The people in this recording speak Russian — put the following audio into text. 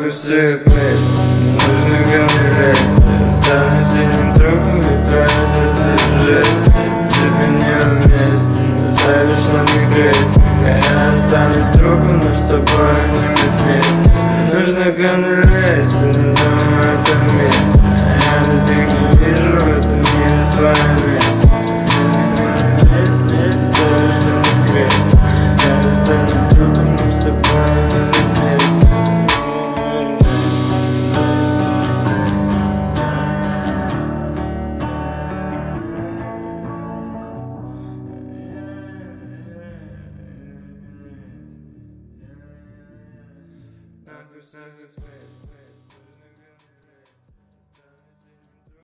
Нахуй всех мест, нужно говорить. Стану синим трухом и твои сердце жесть. Тебе не уместен, ставишь на мне крест. Я останусь трупом, но с тобой не быть вместе. Нужно говорить, не думаю о этом месте. Я до сих не вижу в этом мире свое место. Здесь ставишь на мне крест. Я останусь трупом, но с тобой не быть вместе. Нахуй всех